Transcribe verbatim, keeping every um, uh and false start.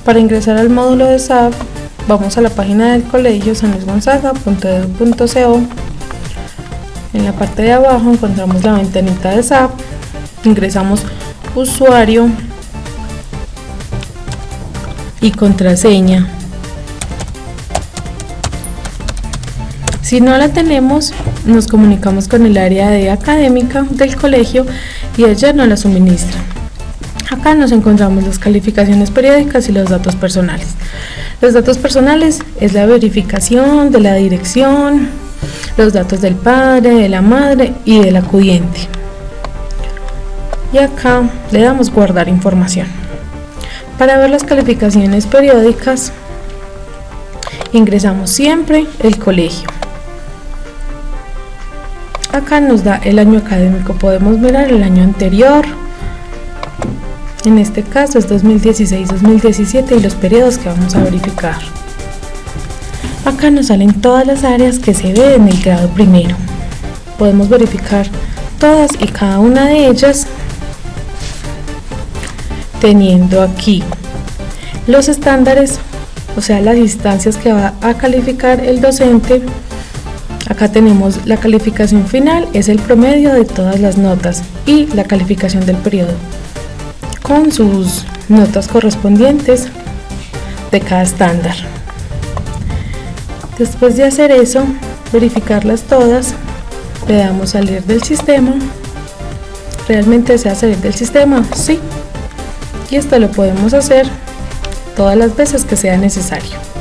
Para ingresar al módulo de S A P, vamos a la página del colegio san luis gonzaga punto edu punto co. En la parte de abajo encontramos la ventanita de S A P, ingresamos usuario y contraseña. Si no la tenemos, nos comunicamos con el área de académica del colegio y ella nos la suministra. Acá nos encontramos las calificaciones periódicas y los datos personales. Los datos personales es la verificación de la dirección, los datos del padre, de la madre y del acudiente. Y acá le damos guardar información. Para ver las calificaciones periódicas, ingresamos siempre el colegio. Acá nos da el año académico, podemos mirar el año anterior, en este caso es dos mil dieciséis dos mil diecisiete y los periodos que vamos a verificar. Acá nos salen todas las áreas que se ven en el grado primero, podemos verificar todas y cada una de ellas, teniendo aquí los estándares, o sea las instancias que va a calificar el docente. Acá tenemos la calificación final, es el promedio de todas las notas, y la calificación del periodo con sus notas correspondientes de cada estándar. Después de hacer eso, verificarlas todas, le damos salir del sistema. ¿Realmente desea salir del sistema? Sí. Y esto lo podemos hacer todas las veces que sea necesario.